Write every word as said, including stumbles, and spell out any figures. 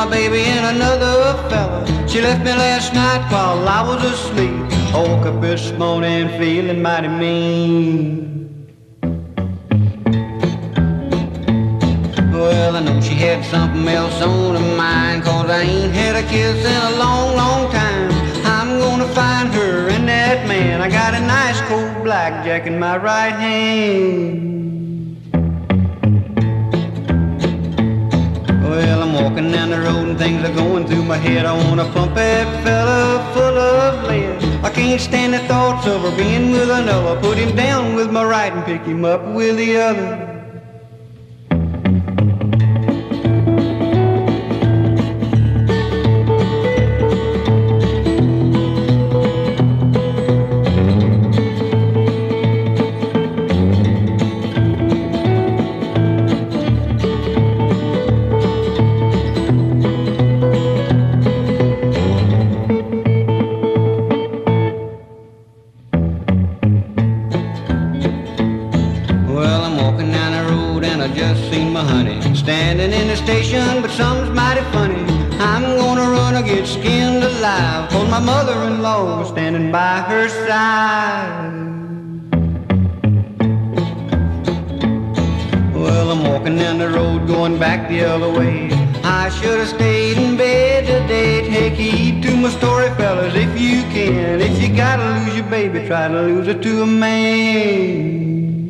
my baby and another fella. She left me last night while I was asleep. I woke up this morning feeling mighty mean. Well, I know she had something else on her mind, 'cause I ain't had a kiss in a long, long time. I'm gonna find her and that man. I got a nice cold blackjack in my right hand. Well, I'm walking down the road and things are going through my head. I wanna pump that fella full of lead. I can't stand the thoughts of her being with another. Put him down with my right and pick him up with the other. Standing in the station, but something's mighty funny. I'm gonna run or get skinned alive, 'cause my mother-in-law was standing by her side. Well, I'm walking down the road going back the other way. I should have stayed in bed today. Take heed to my story, fellas, if you can. If you gotta lose your baby, try to lose her to a man.